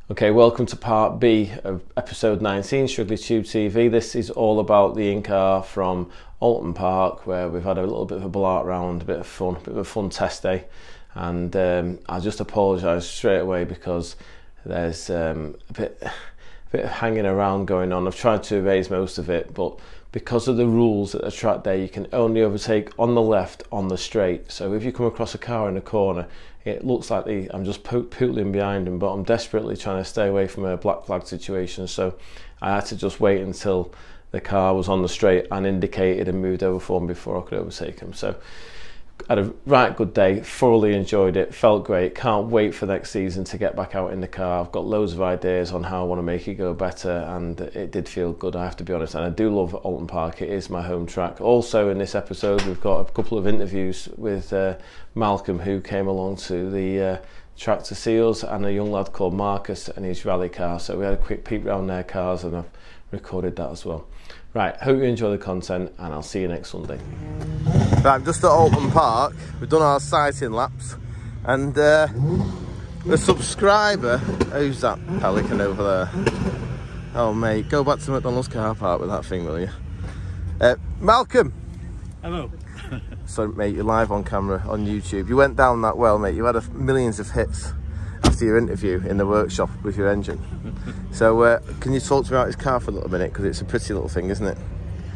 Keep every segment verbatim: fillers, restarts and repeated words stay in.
Okay, welcome to part B of episode nineteen, Strictly Tube T V. This is all about the in-car from Oulton Park, where we've had a little bit of a blart round, a bit of fun, a bit of a fun test day. And um, I just apologise straight away because there's um, a bit, a bit of hanging around going on. I've tried to erase most of it, but because of the rules at the track day, you can only overtake on the left on the straight. So if you come across a car in a corner, it looks like the, I'm just po pootling behind him, but I'm desperately trying to stay away from a black flag situation. So I had to just wait until the car was on the straight and indicated and moved over for him before I could overtake him. So I had a right good day, thoroughly enjoyed it, felt great. Can't wait for next season to get back out in the car. I've got loads of ideas on how I want to make it go better, and it did feel good, I have to be honest. And I do love Oulton Park, it is my home track. Also in this episode we've got a couple of interviews with uh, Malcolm, who came along to the uh, track to see us, and a young lad called Marcus and his rally car. So we had a quick peek round their cars and I've recorded that as well. Right, hope you enjoy the content and I'll see you next Sunday. Right, I'm just at Oulton Park. We've done our sighting laps, and uh, the subscriber, who's that pelican over there? Oh mate, go back to McDonald's car park with that thing, will you? Uh, Malcolm! Hello. So mate, you're live on camera on YouTube. You went down that well, mate. You had a, millions of hits after your interview in the workshop with your engine. So uh, can you talk to me about this car for a little minute, because it's a pretty little thing, isn't it?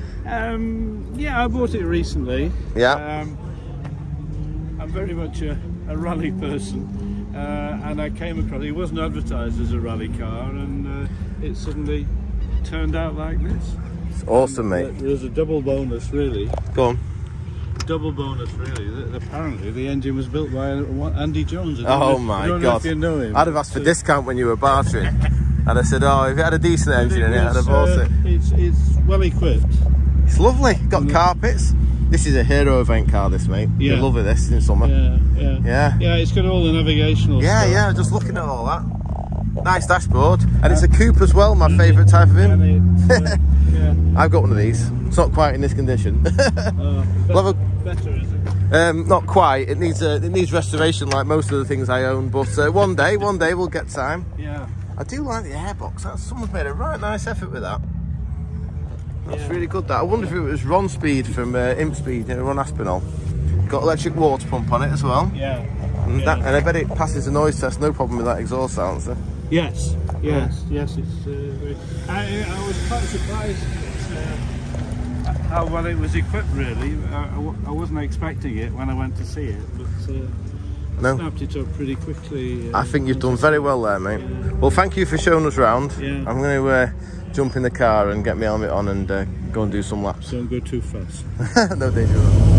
Um, yeah, I bought it recently. Yeah. Um, I'm very much a, a rally person, uh, and I came across it. It wasn't advertised as a rally car, and uh, it suddenly turned out like this. It's awesome, and, mate. Uh, there's a double bonus, really. Go on. Double bonus, really. The, apparently, the engine was built by Andy Jones. Oh know, my I don't God! Know if you know him. I'd have asked for discount when you were bartering, and I said, "Oh, if it had a decent engine in it, I'd have bought uh, it." It's it's well equipped. It's lovely. Got Mm. carpets. This is a hero event car, this, mate. Yeah. You'll love it, this, in summer. Yeah, yeah, Yeah. Yeah, it's got all the navigational Yeah, stuff. yeah. Just looking at all that. Nice dashboard, and it's a coupe as well. My favourite type of him. And it, uh, yeah. I've got one of these. It's not quite in this condition. Oh, We'll have a- better, is it? Um, not quite. It needs a, it needs restoration, like most of the things I own. But uh, one day, one day we'll get time. Yeah. I do like the airbox. That's, someone's made a right nice effort with that. That's Yeah. really good. That I wonder if it was Ron Speed from uh, Imp Speed, you know, Ron Aspinall. Got electric water pump on it as well. Yeah. And, yeah. that, and I bet it passes the noise test, no problem with that exhaust silencer. Yes. Yes. Yes. It's. Uh, very, I, I was quite surprised at, uh, how well it was equipped. Really, I, I w I wasn't expecting it when I went to see it, but uh, I No. snapped it up pretty quickly. Uh, I think you've done very well there, mate. Well, thank you for showing us round. Yeah. I'm going to uh, jump in the car and get my helmet on and uh, go and do some laps. Don't go too fast. No danger at all.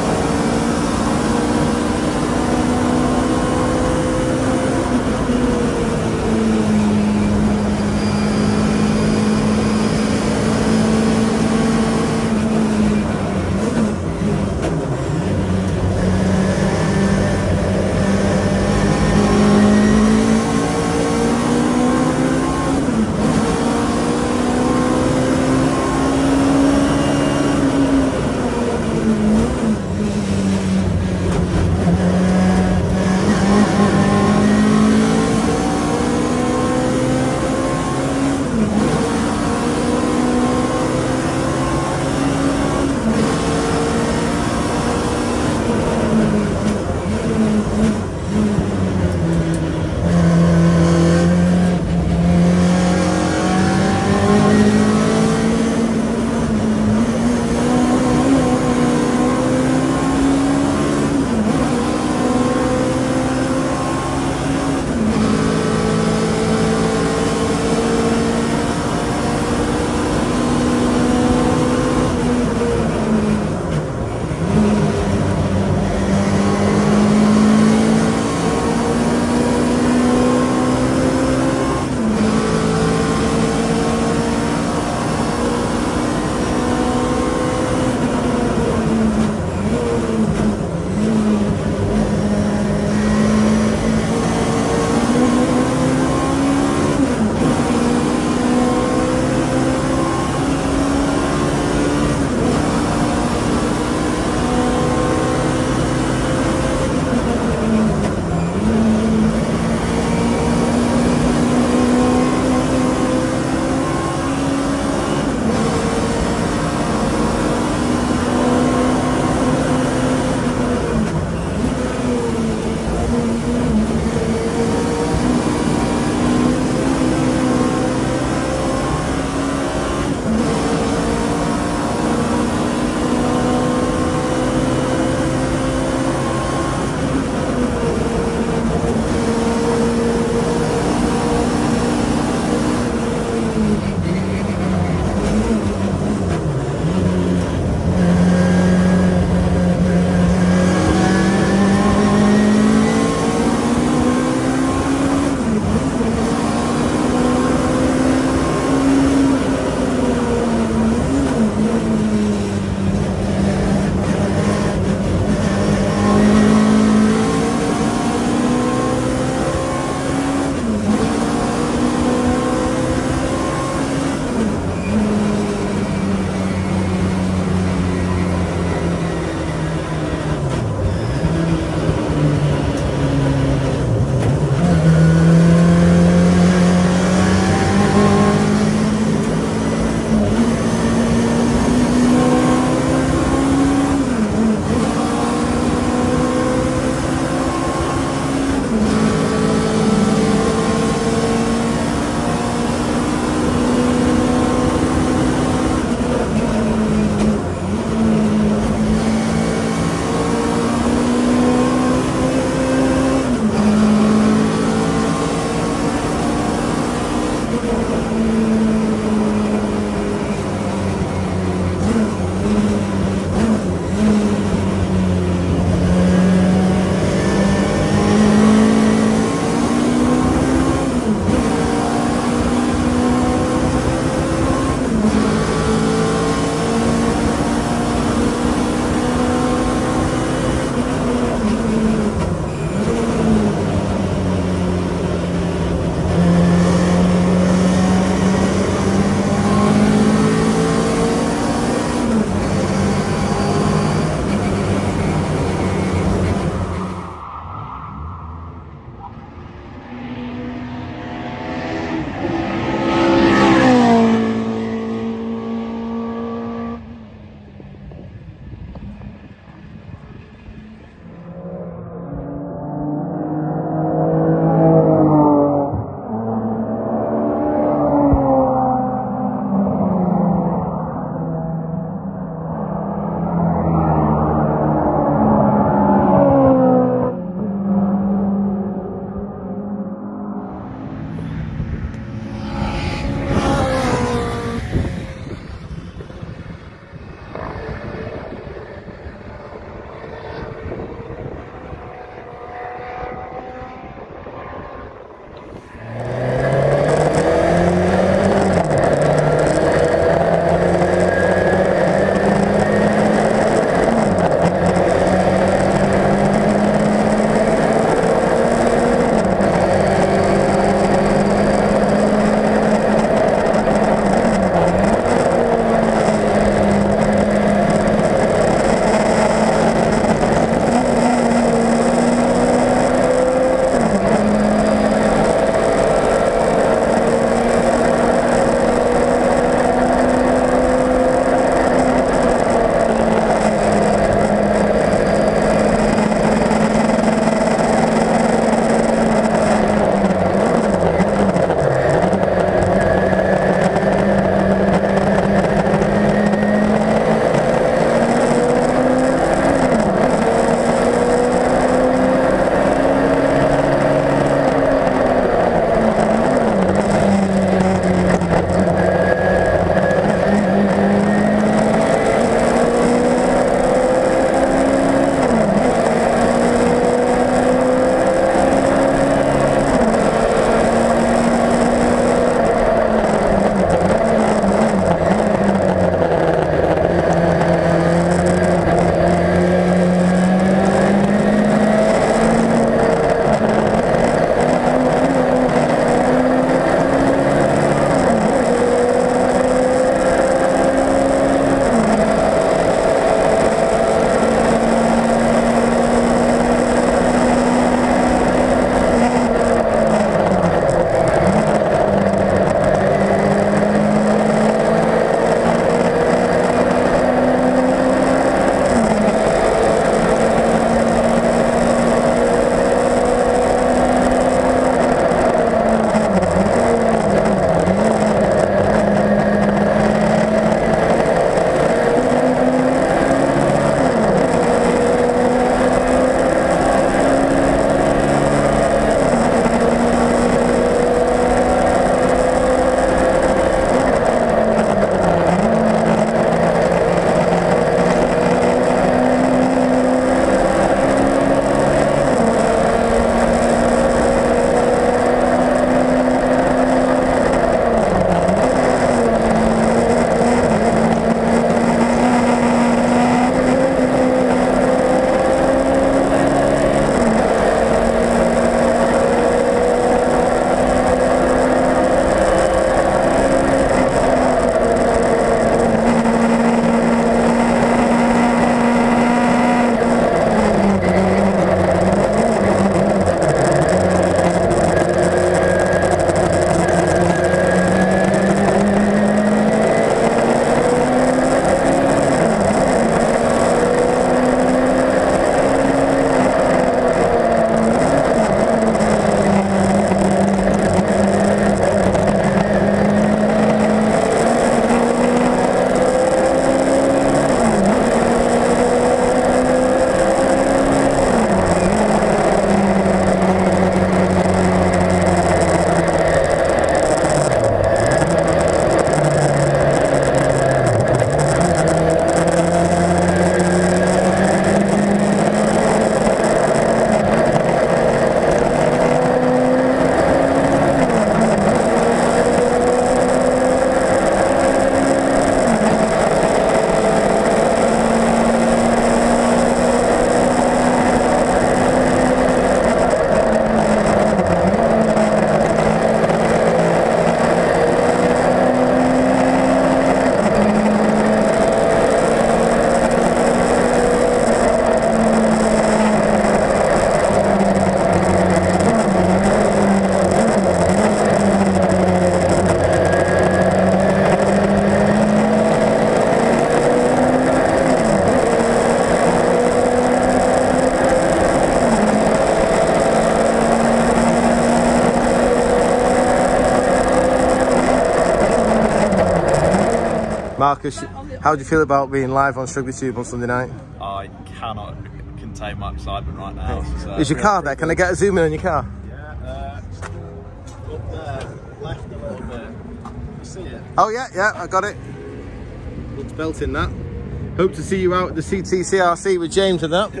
Marcus, how do you feel about being live on Strictly Tube on Sunday night? I cannot contain my excitement right now. Hey. So Is your car there? Can I get a zoom in on your car? Yeah, uh, up there, left a little bit. You see it? Oh yeah, yeah, I got it. Looks belting that. Hope to see you out at the C T C R C with James and that.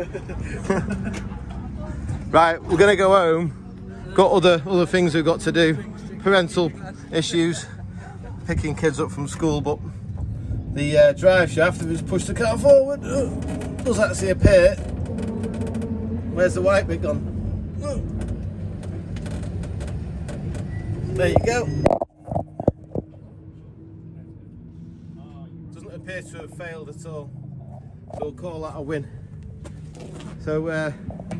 Right, we're gonna go home. Got other other things we've got to do. Parental issues, picking kids up from school, but the uh, drive shaft, if we just push the car forward, uh, does actually appear. Where's the white bit gone? Uh. There you go. Doesn't appear to have failed at all, so we'll call that a win. So uh,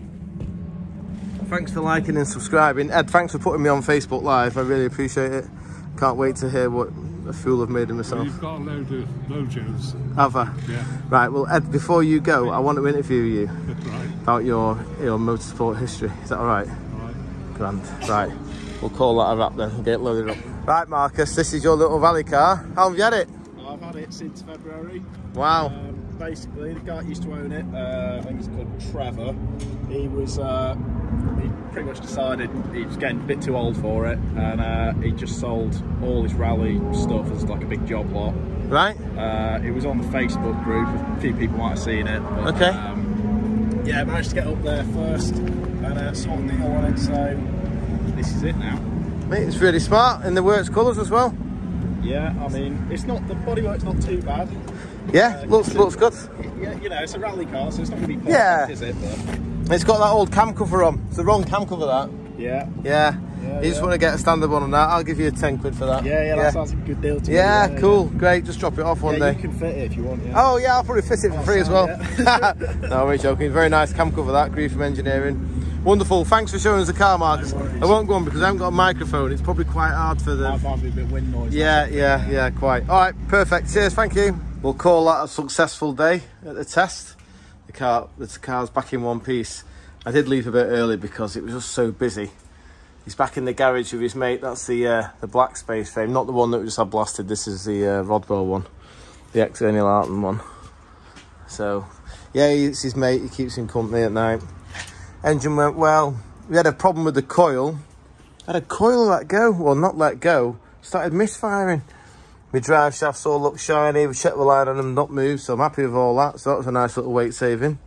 thanks for liking and subscribing. Ed, thanks for putting me on Facebook Live. I really appreciate it. Can't wait to hear what a fool I've made of myself. Well, you've got a load of mojos. Have I? Yeah. Right, well Ed, before you go, I want to interview you Right. about your, your motorsport history. Is that alright? Alright. Grand. Right, we'll call that a wrap then and get it loaded up. Right Marcus, this is your little rally car. How have you had it? I've had it since February. Wow. Um, basically, the guy that used to own it, uh, I think he's called Trevor. He was, uh, he pretty much decided he was getting a bit too old for it, and uh, he just sold all his rally stuff as like a big job lot. Right. Uh, it was on the Facebook group. A few people might have seen it. But, Okay. Um, yeah, managed to get up there first and uh, sort of deal on it. So this is it now. Mate, it's really smart in the works colours as well. Yeah, I mean, it's not the bodywork's not too bad. Yeah, Uh, looks looks good. Yeah, you know, it's a rally car, so it's not going to be perfect, Yeah. is it? But It's got that old cam cover on. It's the wrong cam cover, that. yeah. Yeah. Yeah, You just yeah. want to get a standard one on that. I'll give you a ten quid for that. Yeah, yeah, that sounds like a good deal to Yeah, me. cool, great. Just drop it off one Yeah, day. you can fit it if you want. Yeah. Oh yeah, I'll probably fit it for Oh, free as sorry, well. No, we're joking. Very nice cam cover that. Agree from engineering. Wonderful. Thanks for showing us the car, Marcus. I won't go on because I haven't got a microphone. It's probably quite hard for the. Might, might be a bit wind noise. Yeah, yeah, yeah, quite. All right, perfect. Cheers. Thank you. We'll call that a successful day at the test. The car, the car's back in one piece. I did leave a bit early because it was just so busy. He's back in the garage with his mate. That's the uh, the black space frame, not the one that we just had blasted. This is the uh, Rodwell one, the ex-Ernie Larton one. So, yeah, it's his mate. He keeps him company at night. Engine went well. We had a problem with the coil. Had a coil let go. Well, not let go. Started misfiring. My drive shafts all look shiny. We checked the line on them, not moved. So I'm happy with all that. So that was a nice little weight saving.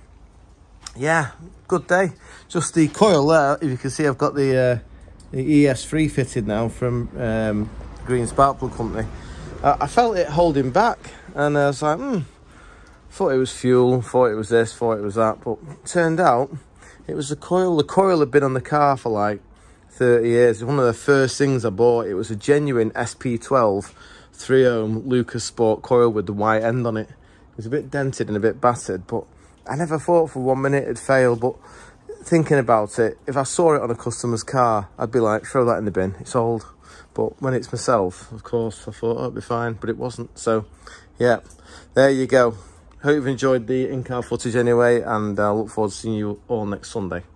Yeah, good day. Just the coil there. If you can see, I've got the uh, the E S three fitted now from um, Green Spark Plug Company. Uh, I felt it holding back, and I was like, hmm. Thought it was fuel. Thought it was this. Thought it was that. But it turned out it was the coil. The coil had been on the car for like thirty years. It was one of the first things I bought. It was a genuine S P twelve three ohm Lucas Sport coil with the white end on it. It was a bit dented and a bit battered, but I never thought for one minute it'd fail. But thinking about it, if I saw it on a customer's car, I'd be like, throw that in the bin, it's old. But when it's myself, of course, I thought, oh, it'd be fine, but it wasn't. So yeah, there you go. Hope you've enjoyed the in-car footage anyway, and I uh, look forward to seeing you all next Sunday.